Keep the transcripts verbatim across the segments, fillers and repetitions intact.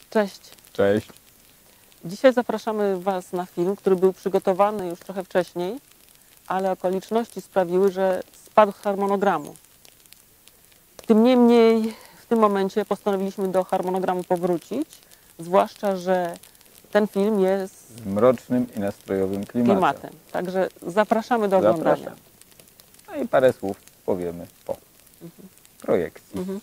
Cześć. Cześć. Dzisiaj zapraszamy Was na film, który był przygotowany już trochę wcześniej, ale okoliczności sprawiły, że spadł z harmonogramu. Tym niemniej w tym momencie postanowiliśmy do harmonogramu powrócić, zwłaszcza że ten film jest Z mrocznym i nastrojowym klimatem. klimatem. Także zapraszamy do oglądania. Zapraszam. No i parę słów powiemy po mhm. projekcji. Mhm.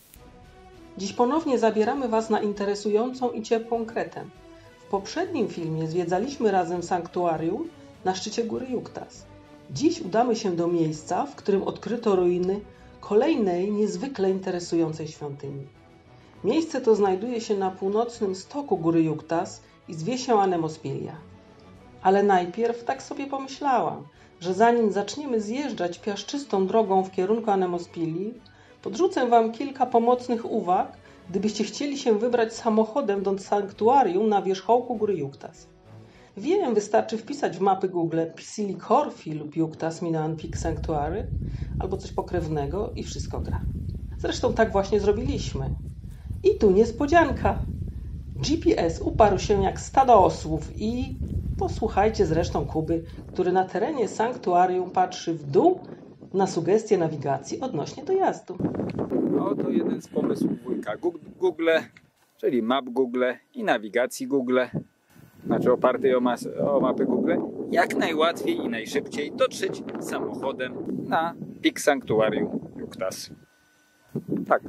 Dziś ponownie zabieramy Was na interesującą i ciepłą Kretę. W poprzednim filmie zwiedzaliśmy razem sanktuarium na szczycie góry Juktas. Dziś udamy się do miejsca, w którym odkryto ruiny kolejnej niezwykle interesującej świątyni. Miejsce to znajduje się na północnym stoku góry Juktas i zwie się Anemospilia. Ale najpierw tak sobie pomyślałam, że zanim zaczniemy zjeżdżać piaszczystą drogą w kierunku Anemospilii, podrzucę Wam kilka pomocnych uwag, gdybyście chcieli się wybrać samochodem do sanktuarium na wierzchołku góry Juktas. Wiem, wystarczy wpisać w mapy Google Psili Corfi lub Juktas Minoan Peak Sanctuary albo coś pokrewnego i wszystko gra. Zresztą tak właśnie zrobiliśmy. I tu niespodzianka. G P S uparł się jak stado osłów i posłuchajcie zresztą Kuby, który na terenie sanktuarium patrzy w dół na sugestie nawigacji odnośnie dojazdu. No to jeden z pomysłów wujka Google, czyli map Google i nawigacji Google, znaczy opartej o, mas- o mapy Google, jak najłatwiej i najszybciej dotrzeć samochodem na Peak Sanctuarium Juktas. Tak,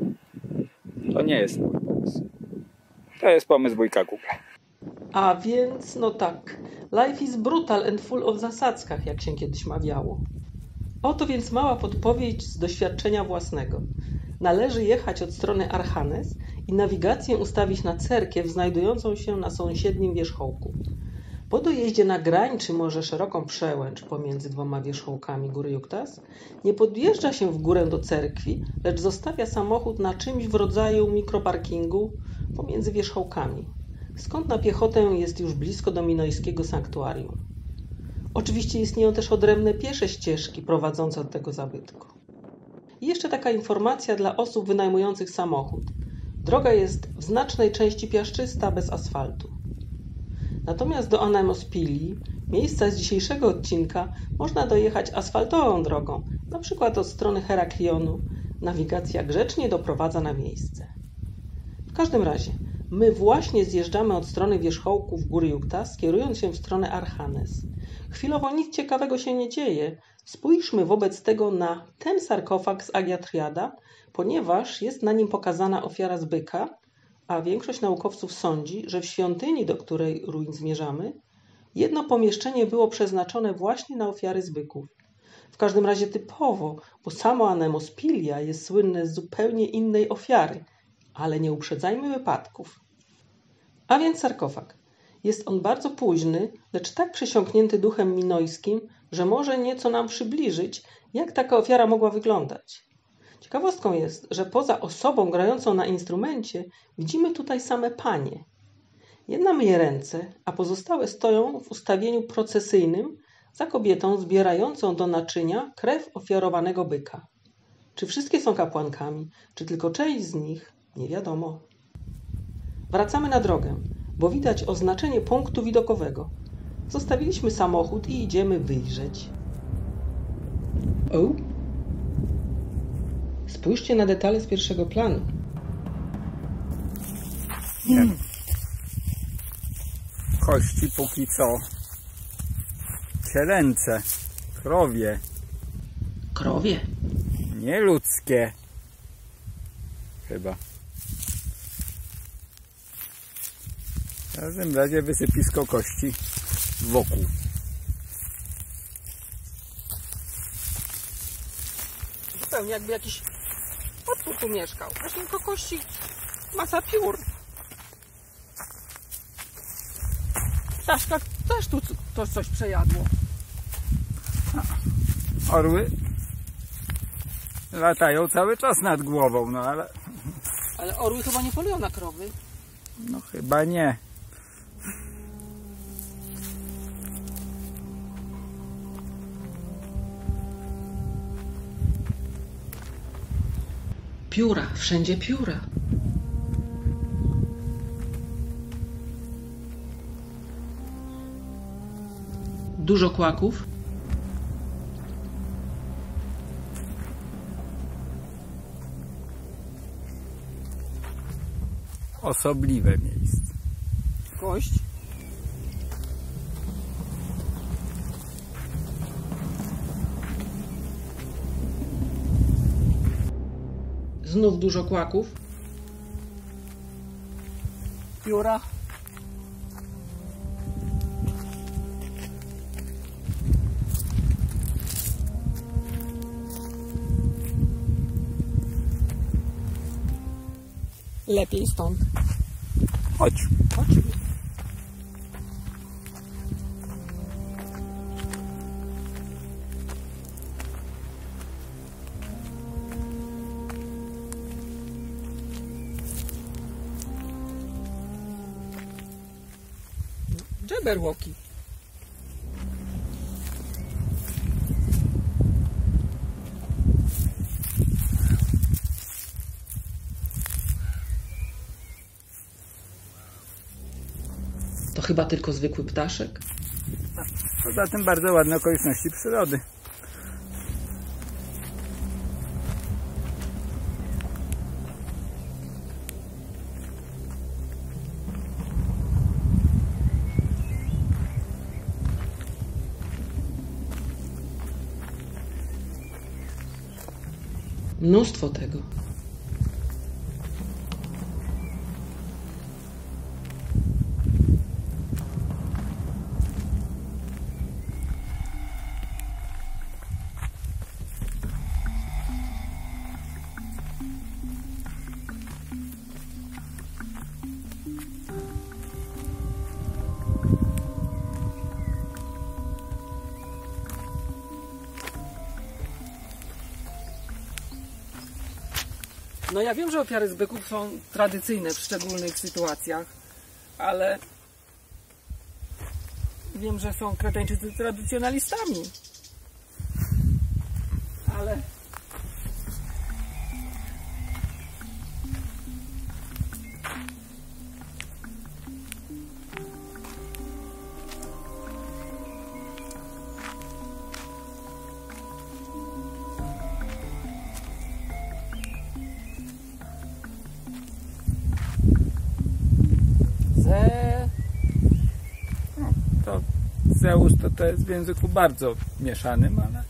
to nie jest mój pomysł. To jest pomysł wujka Google. A więc, no tak, life is brutal and full of zasadzkach, jak się kiedyś mawiało. Oto więc mała podpowiedź z doświadczenia własnego. Należy jechać od strony Archanes i nawigację ustawić na cerkiew znajdującą się na sąsiednim wierzchołku. Po dojeździe na grań, czy może szeroką przełęcz pomiędzy dwoma wierzchołkami góry Juktas, nie podjeżdża się w górę do cerkwi, lecz zostawia samochód na czymś w rodzaju mikroparkingu pomiędzy wierzchołkami, skąd na piechotę jest już blisko do minojskiego sanktuarium. Oczywiście istnieją też odrębne piesze ścieżki prowadzące do tego zabytku. I jeszcze taka informacja dla osób wynajmujących samochód. Droga jest w znacznej części piaszczysta, bez asfaltu. Natomiast do Anemospilii, miejsca z dzisiejszego odcinka, można dojechać asfaltową drogą, na przykład od strony Heraklionu. Nawigacja grzecznie doprowadza na miejsce. W każdym razie, my właśnie zjeżdżamy od strony wierzchołków góry Juktas, kierując się w stronę Archanes. Chwilowo nic ciekawego się nie dzieje. Spójrzmy wobec tego na ten sarkofag z Agia Triada, ponieważ jest na nim pokazana ofiara z byka, a większość naukowców sądzi, że w świątyni, do której ruin zmierzamy, jedno pomieszczenie było przeznaczone właśnie na ofiary z byków. W każdym razie typowo, bo samo Anemospilia jest słynne z zupełnie innej ofiary, ale nie uprzedzajmy wypadków. A więc sarkofag. Jest on bardzo późny, lecz tak przesiąknięty duchem minojskim, że może nieco nam przybliżyć, jak taka ofiara mogła wyglądać. Ciekawostką jest, że poza osobą grającą na instrumencie widzimy tutaj same panie. Jedna myje ręce, a pozostałe stoją w ustawieniu procesyjnym za kobietą zbierającą do naczynia krew ofiarowanego byka. Czy wszystkie są kapłankami, czy tylko część z nich, nie wiadomo. Wracamy na drogę, bo widać oznaczenie punktu widokowego. Zostawiliśmy samochód i idziemy wyjrzeć. O! Spójrzcie na detale z pierwszego planu. Hmm. Kości póki co cielęce, krowie. Krowie? Nie ludzkie. Chyba. W każdym razie wysypisko kości wokół. Zupełnie jakby jakiś potwór tu mieszkał. Właśnie tylko kości, masa piór. Ptaszka też tu to coś przejadło. Orły latają cały czas nad głową, no ale... Ale orły chyba nie polują na krowy. No chyba nie. Pióra, wszędzie pióra. Dużo kłaków. Osobliwe miejsce. Kość. Znów dużo kłaków. Pióra. Lepiej stąd. Chodź. Chodź. Jabberwocky. To chyba tylko zwykły ptaszek. Poza tym bardzo ładne okoliczności przyrody. Mnóstwo tego. No ja wiem, że ofiary zbyków są tradycyjne w szczególnych sytuacjach, ale wiem, że są Kreteńczycy tradycjonalistami. Ale To Zeus to, to jest w języku bardzo mieszanym, ale,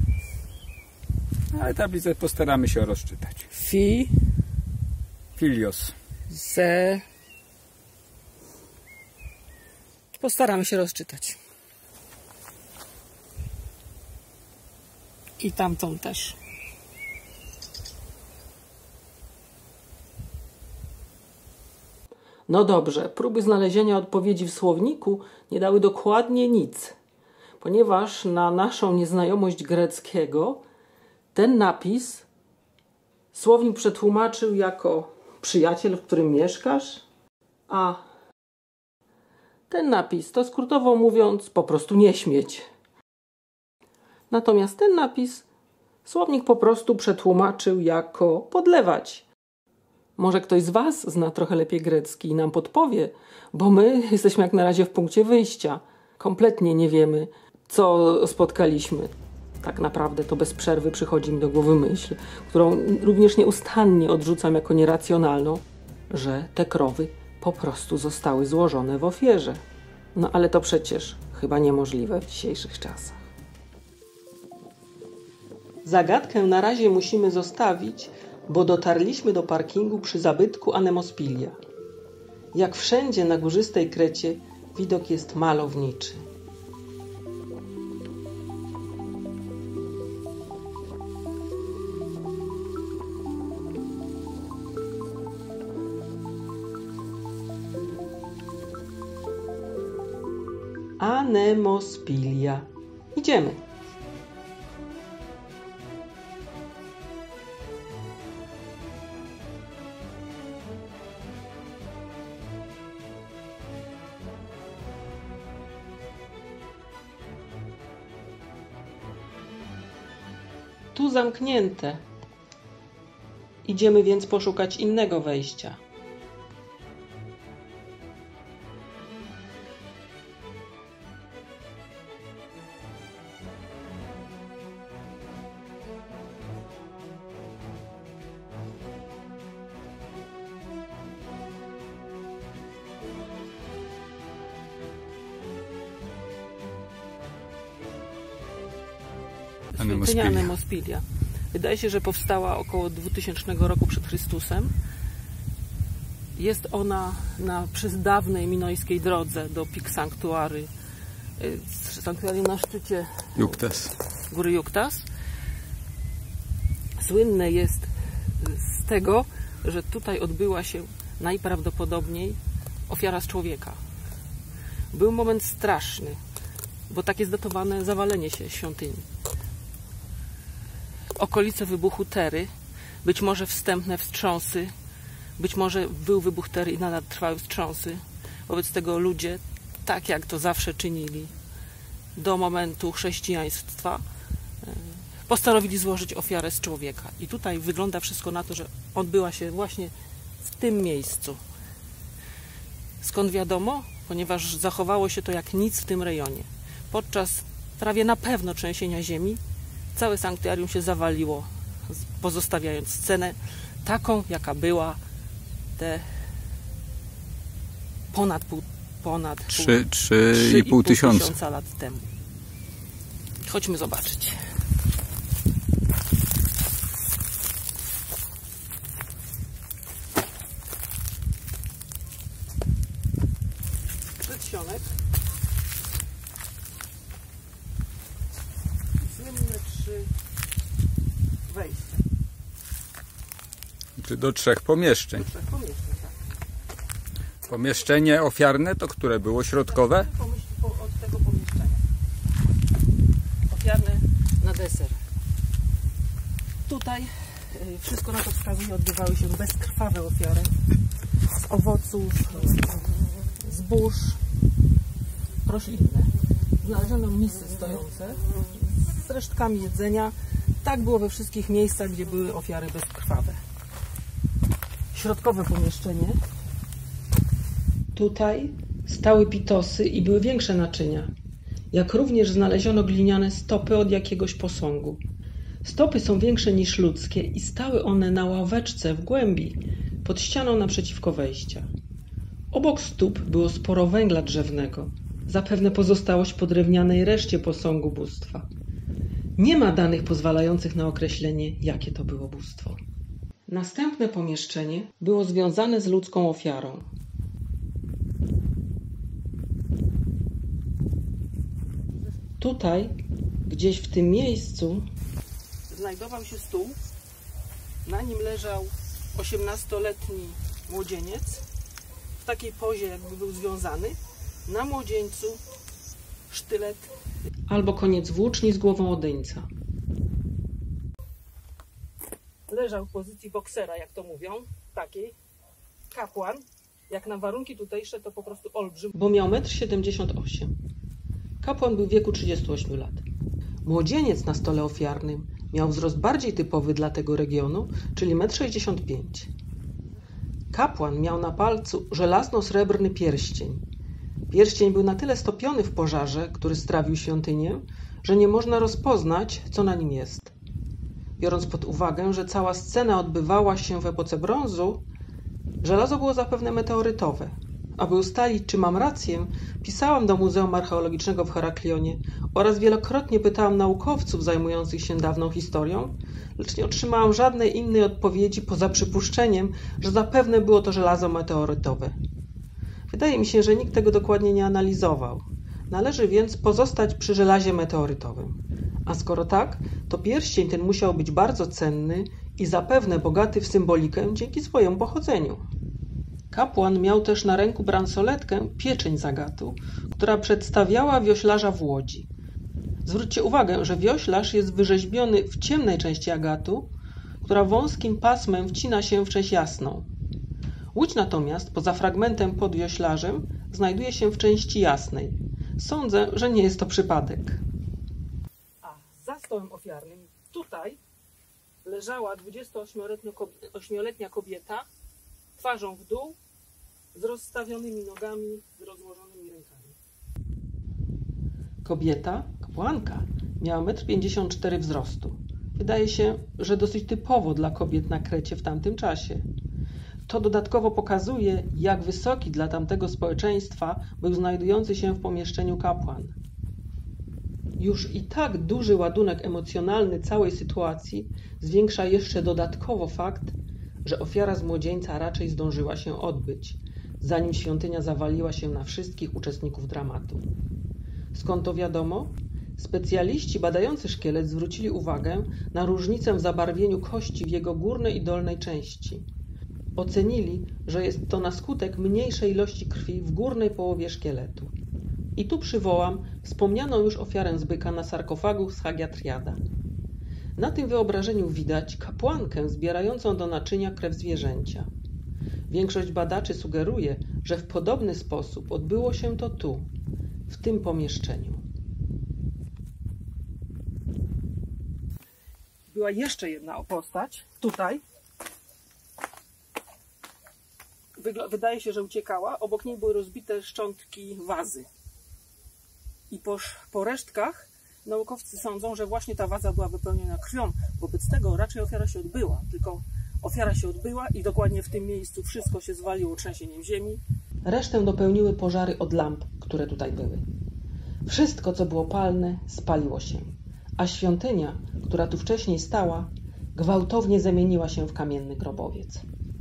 ale tablicę postaramy się rozczytać. Fi, Filios. ze. Postaramy się rozczytać. I tamtą też. No dobrze, próby znalezienia odpowiedzi w słowniku nie dały dokładnie nic, ponieważ na naszą nieznajomość greckiego ten napis słownik przetłumaczył jako przyjaciel, w którym mieszkasz, a ten napis to skrótowo mówiąc po prostu nie śmieć. Natomiast ten napis słownik po prostu przetłumaczył jako podlewać. Może ktoś z Was zna trochę lepiej grecki i nam podpowie, bo my jesteśmy jak na razie w punkcie wyjścia. Kompletnie nie wiemy, co spotkaliśmy. Tak naprawdę to bez przerwy przychodzi mi do głowy myśl, którą również nieustannie odrzucam jako nieracjonalną, że te krowy po prostu zostały złożone w ofierze. No ale to przecież chyba niemożliwe w dzisiejszych czasach. Zagadkę na razie musimy zostawić, bo dotarliśmy do parkingu przy zabytku Anemospilia. Jak wszędzie na górzystej Krecie, widok jest malowniczy. Anemospilia. Idziemy. Tu zamknięte. Idziemy więc poszukać innego wejścia. Świątynia Anemospilia. Wydaje się, że powstała około dwutysięcznego roku przed Chrystusem. Jest ona na przydawnej minojskiej drodze do Pik Sanctuary, sanktuarium na szczycie Juctas. góry Juctas. Słynne jest z tego, że tutaj odbyła się najprawdopodobniej ofiara z człowieka. Był moment straszny, bo tak jest datowane zawalenie się świątyni. Okolice wybuchu Tery, być może wstępne wstrząsy, być może był wybuch Tery i nadal trwały wstrząsy. Wobec tego ludzie, tak jak to zawsze czynili do momentu chrześcijaństwa, postanowili złożyć ofiarę z człowieka. I tutaj wygląda wszystko na to, że odbyła się właśnie w tym miejscu. Skąd wiadomo? Ponieważ zachowało się to jak nic w tym rejonie. Podczas prawie na pewno trzęsienia ziemi całe sanktuarium się zawaliło, pozostawiając scenę taką, jaka była te ponad pół, ponad trzy i pół tysiąca lat temu. Chodźmy zobaczyć. Przedsionek. Słynne trzy wejścia. Czy do trzech pomieszczeń. Do trzech pomieszczeń, tak. Pomieszczenie ofiarne to które było? Środkowe? Od tego pomieszczenia. Ofiarne na deser. Tutaj wszystko na to wskazuje, odbywały się bezkrwawe ofiary z owoców, zbóż, roślinne. Znaleziono misy stojące z resztkami jedzenia. Tak było we wszystkich miejscach, gdzie były ofiary bezkrwawe. Środkowe pomieszczenie. Tutaj stały pitosy i były większe naczynia. Jak również znaleziono gliniane stopy od jakiegoś posągu. Stopy są większe niż ludzkie i stały one na ławeczce w głębi, pod ścianą naprzeciwko wejścia. Obok stóp było sporo węgla drzewnego, zapewne pozostałość po drewnianej reszcie posągu bóstwa. Nie ma danych pozwalających na określenie, jakie to było bóstwo. Następne pomieszczenie było związane z ludzką ofiarą. Tutaj, gdzieś w tym miejscu, znajdował się stół. Na nim leżał osiemnastoletni młodzieniec w takiej pozie, jakby był związany. Na młodzieńcu sztylet albo koniec włóczni z głową odyńca. Leżał w pozycji boksera, jak to mówią, takiej. Kapłan, jak na warunki tutejsze, to po prostu olbrzym, bo miał metr siedemdziesiąt osiem. Kapłan był w wieku trzydziestu ośmiu lat. Młodzieniec na stole ofiarnym miał wzrost bardziej typowy dla tego regionu, czyli metr sześćdziesiąt pięć. Kapłan miał na palcu żelazno-srebrny pierścień. Pierścień był na tyle stopiony w pożarze, który strawił świątynię, że nie można rozpoznać, co na nim jest. Biorąc pod uwagę, że cała scena odbywała się w epoce brązu, żelazo było zapewne meteorytowe. Aby ustalić, czy mam rację, pisałam do Muzeum Archeologicznego w Heraklionie oraz wielokrotnie pytałam naukowców zajmujących się dawną historią, lecz nie otrzymałam żadnej innej odpowiedzi poza przypuszczeniem, że zapewne było to żelazo meteorytowe. Wydaje mi się, że nikt tego dokładnie nie analizował. Należy więc pozostać przy żelazie meteorytowym. A skoro tak, to pierścień ten musiał być bardzo cenny i zapewne bogaty w symbolikę dzięki swojemu pochodzeniu. Kapłan miał też na ręku bransoletkę pieczeń z agatu, która przedstawiała wioślarza w łodzi. Zwróćcie uwagę, że wioślarz jest wyrzeźbiony w ciemnej części agatu, która wąskim pasmem wcina się w część jasną. Łódź natomiast, poza fragmentem pod wioślarzem, znajduje się w części jasnej. Sądzę, że nie jest to przypadek. A za stołem ofiarnym tutaj leżała dwudziestoośmioletnia kobieta, twarzą w dół, z rozstawionymi nogami, z rozłożonymi rękami. Kobieta, kapłanka, miała metr pięćdziesiąt cztery wzrostu. Wydaje się, że dosyć typowo dla kobiet na Krecie w tamtym czasie. To dodatkowo pokazuje, jak wysoki dla tamtego społeczeństwa był znajdujący się w pomieszczeniu kapłan. Już i tak duży ładunek emocjonalny całej sytuacji zwiększa jeszcze dodatkowo fakt, że ofiara z młodzieńca raczej zdążyła się odbyć, zanim świątynia zawaliła się na wszystkich uczestników dramatu. Skąd to wiadomo? Specjaliści badający szkielet zwrócili uwagę na różnicę w zabarwieniu kości w jego górnej i dolnej części. Ocenili, że jest to na skutek mniejszej ilości krwi w górnej połowie szkieletu. I tu przywołam wspomnianą już ofiarę z byka na sarkofagu z Hagiatriada. Na tym wyobrażeniu widać kapłankę zbierającą do naczynia krew zwierzęcia. Większość badaczy sugeruje, że w podobny sposób odbyło się to tu, w tym pomieszczeniu. Była jeszcze jedna postać, tutaj. Wygl- wydaje się, że uciekała. Obok niej były rozbite szczątki wazy. I po, po resztkach naukowcy sądzą, że właśnie ta waza była wypełniona krwią. Wobec tego raczej ofiara się odbyła. Tylko ofiara się odbyła i dokładnie w tym miejscu wszystko się zwaliło trzęsieniem ziemi. Resztę dopełniły pożary od lamp, które tutaj były. Wszystko, co było palne, spaliło się, a świątynia, która tu wcześniej stała, gwałtownie zamieniła się w kamienny grobowiec.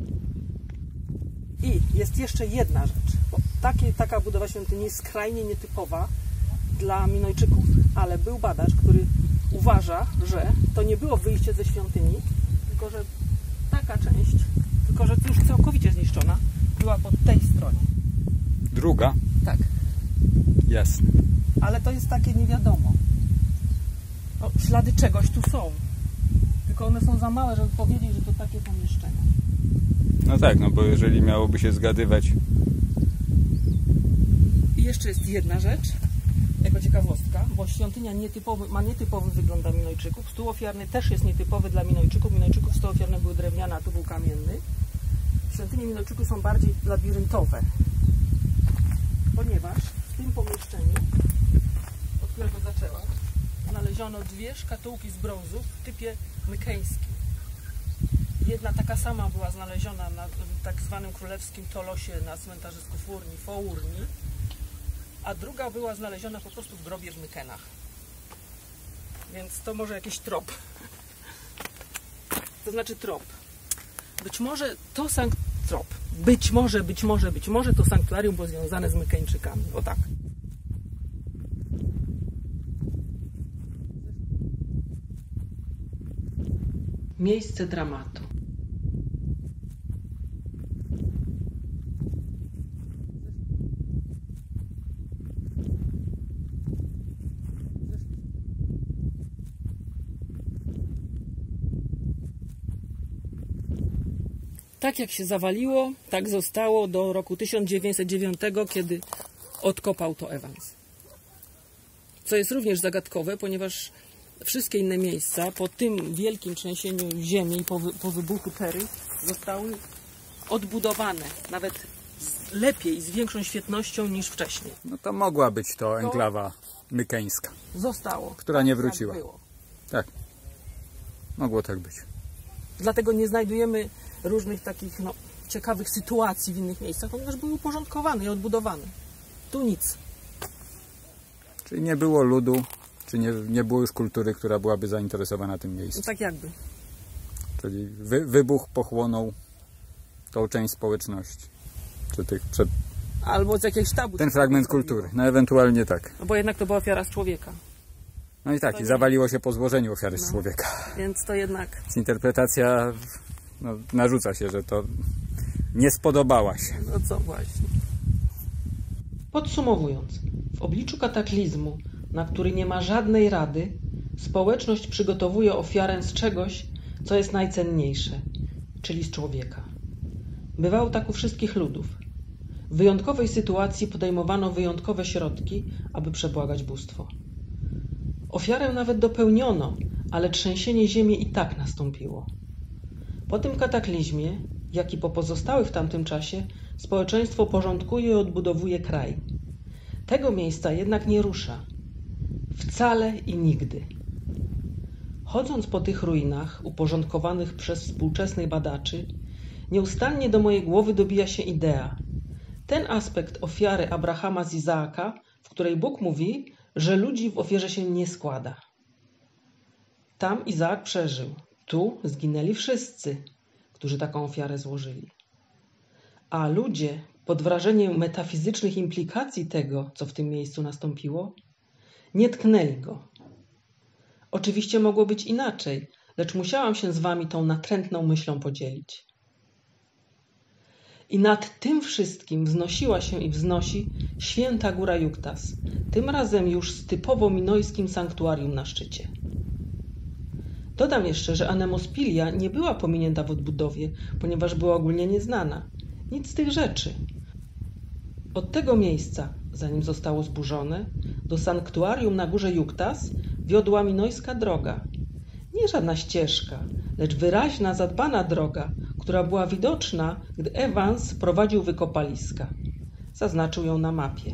I jest jeszcze jedna rzecz. Bo takie, taka budowa świątyni jest skrajnie nietypowa dla Minojczyków, ale był badacz, który uważa, że to nie było wyjście ze świątyni, tylko że taka część, tylko że już całkowicie zniszczona, była po tej stronie. Druga? Tak. Jasne. Ale to jest takie nie wiadomo. O, ślady czegoś tu są. Tylko one są za małe, żeby powiedzieć, że to takie pomieszczenia. No tak, no bo jeżeli miałoby się zgadywać... I jeszcze jest jedna rzecz, jako ciekawostka, bo świątynia nietypowy, ma nietypowy wygląd dla Minojczyków. Stół ofiarny też jest nietypowy dla Minojczyków. Minojczyków stoły ofiarne były drewniane, a tu był kamienny. Świątynie Minojczyków są bardziej labiryntowe, ponieważ w tym pomieszczeniu, od którego zaczęłam, znaleziono dwie szkatułki z brązu w typie mykeńskim. Jedna taka sama była znaleziona na tak zwanym królewskim Tolosie na cmentarzysku w Urni, w Urni, a druga była znaleziona po prostu w grobie w Mykenach. Więc to może jakiś trop. To znaczy trop. Być może to sankt... trop. Być może, być może, być może to sanktuarium było związane z Mykeńczykami. O tak. Miejsce dramatu. Tak jak się zawaliło, tak zostało do roku tysiąc dziewięćset dziewiątego, kiedy odkopał to Evans. Co jest również zagadkowe, ponieważ wszystkie inne miejsca po tym wielkim trzęsieniu ziemi i po, po wybuchu Tery zostały odbudowane, nawet z, lepiej, z większą świetnością niż wcześniej. No to mogła być to enklawa mykeńska. Zostało. Która nie wróciła. Tak było. Tak. Mogło tak być. Dlatego nie znajdujemy różnych takich no, ciekawych sytuacji w innych miejscach, ponieważ były uporządkowane i odbudowane. Tu nic. Czyli nie było ludu, czy nie, nie było już kultury, która byłaby zainteresowana tym miejscem. No, tak jakby. Czyli wy, wybuch pochłonął tą część społeczności. Czy tych przed... Albo z jakiegoś tabu. Ten fragment kultury. No ewentualnie tak. No bo jednak to była ofiara z człowieka. No i tak, To i nie- zawaliło się po złożeniu ofiary z No. człowieka. Więc to jednak... Więc interpretacja no, narzuca się, że to nie spodobała się. No co właśnie. Podsumowując, w obliczu kataklizmu, na który nie ma żadnej rady, społeczność przygotowuje ofiarę z czegoś, co jest najcenniejsze, czyli z człowieka. Bywało tak u wszystkich ludów. W wyjątkowej sytuacji podejmowano wyjątkowe środki, aby przebłagać bóstwo. Ofiarę nawet dopełniono, ale trzęsienie ziemi i tak nastąpiło. Po tym kataklizmie, jak i po pozostałych w tamtym czasie, społeczeństwo porządkuje i odbudowuje kraj. Tego miejsca jednak nie rusza. Wcale i nigdy. Chodząc po tych ruinach, uporządkowanych przez współczesnych badaczy, nieustannie do mojej głowy dobija się idea. Ten aspekt ofiary Abrahama z Izaaka, w której Bóg mówi, że ludzi w ofierze się nie składa. Tam Izaak przeżył, tu zginęli wszyscy, którzy taką ofiarę złożyli. A ludzie, pod wrażeniem metafizycznych implikacji tego, co w tym miejscu nastąpiło, nie tknęli go. Oczywiście mogło być inaczej, lecz musiałam się z wami tą natrętną myślą podzielić. I nad tym wszystkim wznosiła się i wznosi święta góra Juktas, tym razem już z typowo minojskim sanktuarium na szczycie. Dodam jeszcze, że Anemospilia nie była pominięta w odbudowie, ponieważ była ogólnie nieznana. Nic z tych rzeczy. Od tego miejsca, zanim zostało zburzone, do sanktuarium na górze Juktas wiodła minojska droga. Nie żadna ścieżka, lecz wyraźna, zadbana droga, która była widoczna, gdy Evans prowadził wykopaliska. Zaznaczył ją na mapie.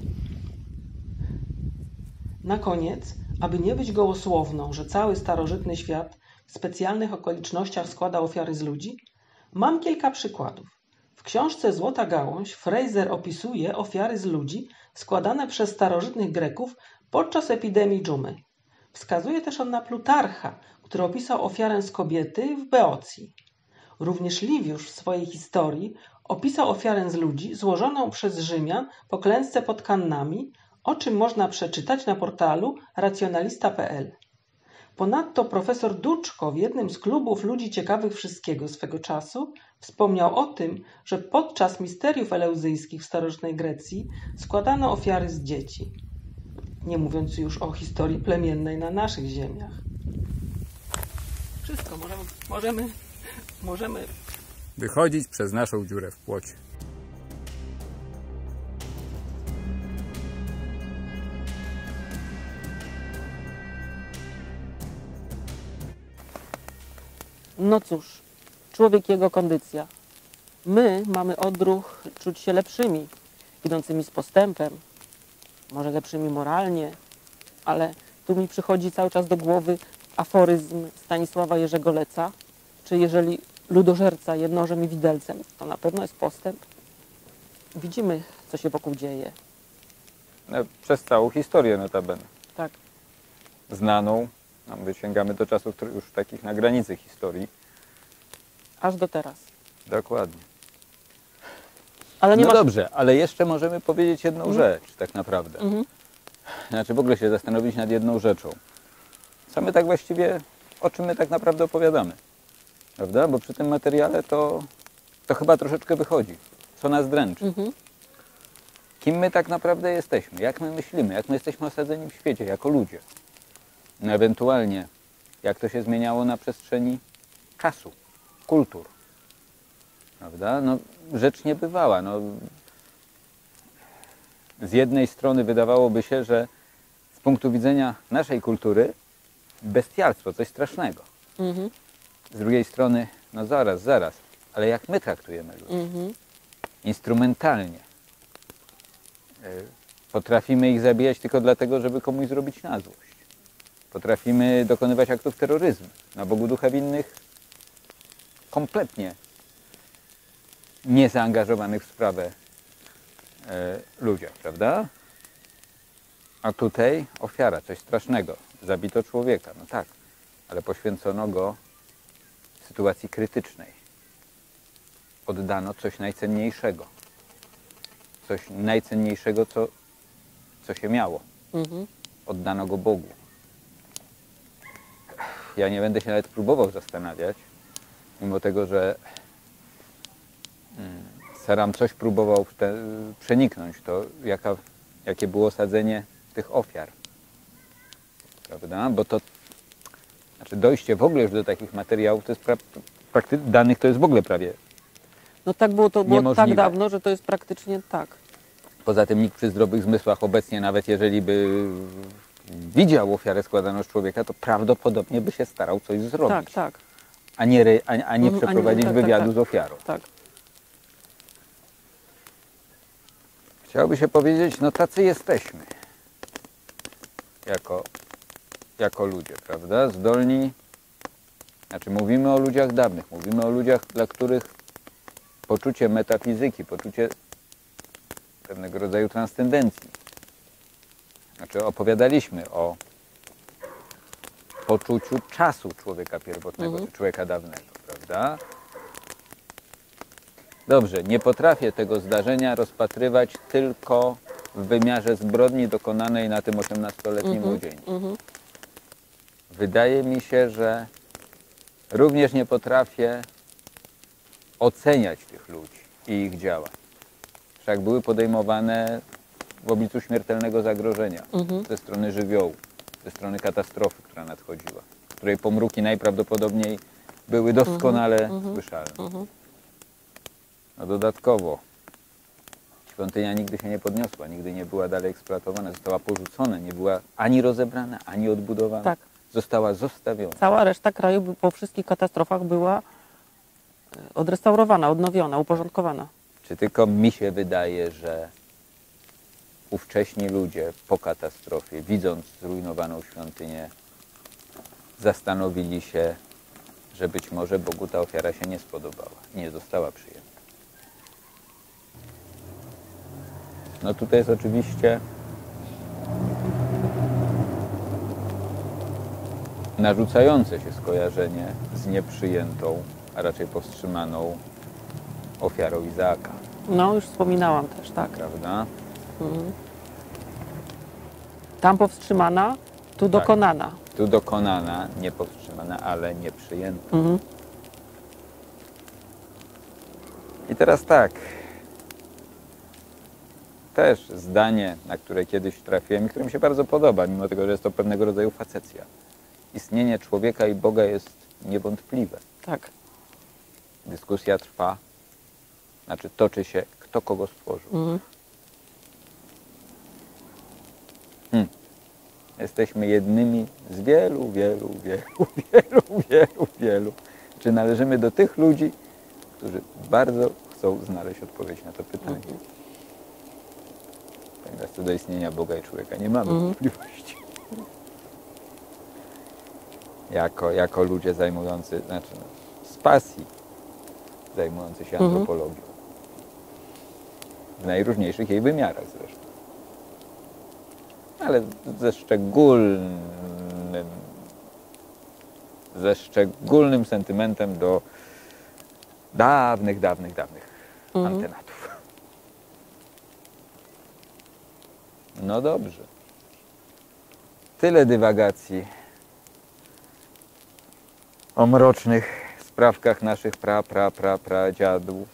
Na koniec, aby nie być gołosłowną, że cały starożytny świat w specjalnych okolicznościach składa ofiary z ludzi, mam kilka przykładów. W książce Złota Gałąź Fraser opisuje ofiary z ludzi składane przez starożytnych Greków podczas epidemii dżumy. Wskazuje też on na Plutarcha, który opisał ofiarę z kobiety w Beocji. Również Liwiusz w swojej historii opisał ofiarę z ludzi złożoną przez Rzymian po klęsce pod Kannami, o czym można przeczytać na portalu racjonalista kropka p l. Ponadto profesor Duczko w jednym z klubów ludzi ciekawych wszystkiego swego czasu wspomniał o tym, że podczas misteriów eleuzyjskich w starożytnej Grecji składano ofiary z dzieci. Nie mówiąc już o historii plemiennej na naszych ziemiach. Wszystko możemy, możemy, możemy wychodzić przez naszą dziurę w płocie. No cóż, człowiek i jego kondycja. My mamy odruch czuć się lepszymi, idącymi z postępem, może lepszymi moralnie, ale tu mi przychodzi cały czas do głowy aforyzm Stanisława Jerzego Leca, czy jeżeli ludożerca jednożem i widelcem, to na pewno jest postęp. Widzimy, co się wokół dzieje. No, przez całą historię notabene. Tak. Znaną, no, my sięgamy do czasów już takich na granicy historii. Aż do teraz. Dokładnie. Ale nie no masz... dobrze, ale jeszcze możemy powiedzieć jedną Mhm. rzecz tak naprawdę. Mhm. Znaczy w ogóle się zastanowić nad jedną rzeczą. Co my tak właściwie, o czym my tak naprawdę opowiadamy. Prawda? Bo przy tym materiale to, to chyba troszeczkę wychodzi. Co nas dręczy. Mhm. Kim my tak naprawdę jesteśmy? Jak my myślimy? Jak my jesteśmy osadzeni w świecie jako ludzie? No ewentualnie, jak to się zmieniało na przestrzeni czasu, kultur. Prawda? No, rzecz niebywała. No, z jednej strony wydawałoby się, że z punktu widzenia naszej kultury bestialstwo, coś strasznego. Mhm. Z drugiej strony, no zaraz, zaraz, ale jak my traktujemy ludzi? Mhm. Instrumentalnie. Potrafimy ich zabijać tylko dlatego, żeby komuś zrobić na złość. Potrafimy dokonywać aktów terroryzmu na Bogu ducha winnych kompletnie niezaangażowanych w sprawę e, ludziach, prawda? A tutaj ofiara, coś strasznego. Zabito człowieka, no tak, ale poświęcono go w sytuacji krytycznej. Oddano coś najcenniejszego. Coś najcenniejszego, co, co się miało. Mhm. Oddano go Bogu. Ja nie będę się nawet próbował zastanawiać, mimo tego, że mm, Saram coś próbował w te, przeniknąć, to jaka, jakie było sadzenie tych ofiar. Prawda? Bo to, znaczy dojście w ogóle już do takich materiałów, to jest pra, prakty, danych to jest w ogóle prawie No tak było, to było niemożliwe. tak dawno, że to jest praktycznie tak. Poza tym nikt przy zdrowych zmysłach obecnie, nawet jeżeli by widział ofiarę składaną z człowieka, to prawdopodobnie by się starał coś zrobić. Tak, tak. A nie, ry- a, a nie Mhm, przeprowadzić a nie- tak, wywiadu tak, z ofiarą. Tak. Chciałoby się powiedzieć, no tacy jesteśmy. Jako, jako ludzie, prawda? Zdolni, znaczy mówimy o ludziach dawnych, mówimy o ludziach, dla których poczucie metafizyki, poczucie pewnego rodzaju transcendencji Znaczy opowiadaliśmy o poczuciu czasu człowieka pierwotnego, Mhm. czy człowieka dawnego, prawda? Dobrze, nie potrafię tego zdarzenia rozpatrywać tylko w wymiarze zbrodni dokonanej na tym osiemnastoletnim Mhm. młodzieńcu. Mhm. Wydaje mi się, że również nie potrafię oceniać tych ludzi i ich działań. Wszak były podejmowane w obliczu śmiertelnego zagrożenia Mhm. ze strony żywiołu, ze strony katastrofy, która nadchodziła, której pomruki najprawdopodobniej były doskonale Mhm. słyszalne. Mhm. No dodatkowo świątynia nigdy się nie podniosła, nigdy nie była dalej eksploatowana, została porzucona, nie była ani rozebrana, ani odbudowana. Tak. Została zostawiona. Cała reszta kraju by- po wszystkich katastrofach była e, odrestaurowana, odnowiona, uporządkowana. Czy tylko mi się wydaje, że ówcześni ludzie po katastrofie, widząc zrujnowaną świątynię, zastanowili się, że być może Bogu ta ofiara się nie spodobała i nie została przyjęta. No tutaj jest oczywiście narzucające się skojarzenie z nieprzyjętą, a raczej powstrzymaną ofiarą Izaaka, No, już wspominałam też, tak. prawda? Mhm. Tam powstrzymana, tu Tak. dokonana. Tu dokonana, nie powstrzymana, ale nie przyjęta. Mhm. I teraz tak. Też zdanie, na które kiedyś trafiłem i które mi się bardzo podoba, mimo tego, że jest to pewnego rodzaju facecja. Istnienie człowieka i Boga jest niewątpliwe. Tak. Dyskusja trwa, znaczy toczy się, kto kogo stworzył. Mhm. Hmm. Jesteśmy jednymi z wielu, wielu, wielu, wielu, wielu, wielu. Czy należymy do tych ludzi, którzy bardzo chcą znaleźć odpowiedź na to pytanie. Mhm. Ponieważ co do istnienia Boga i człowieka nie mamy Mhm. wątpliwości. Jako, jako ludzie zajmujący, znaczy no, z pasji zajmujący się Mhm. antropologią. W najróżniejszych jej wymiarach zresztą. Ale ze szczególnym, ze szczególnym sentymentem do dawnych, dawnych, dawnych Mhm. antenatów. No dobrze. Tyle dywagacji o mrocznych sprawkach naszych pra, pra, pra, pra dziadów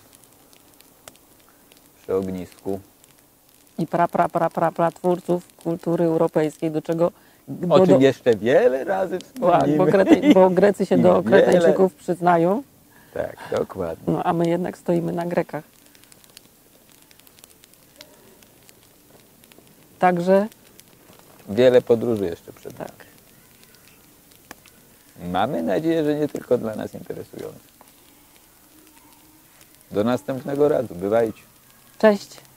przy ognisku. I pra, pra, pra, pra, pra twórców kultury europejskiej, do czego... Do, O czym do, jeszcze wiele razy tak, wspomnimy. bo, Krety, bo Grecy się I do wiele- Kretańczyków przyznają, Tak, dokładnie. no, a my jednak stoimy na Grekach. Także Wiele podróży jeszcze przed nami. tak. Mamy nadzieję, że nie tylko dla nas interesujące. Do następnego razu. Bywajcie. Cześć.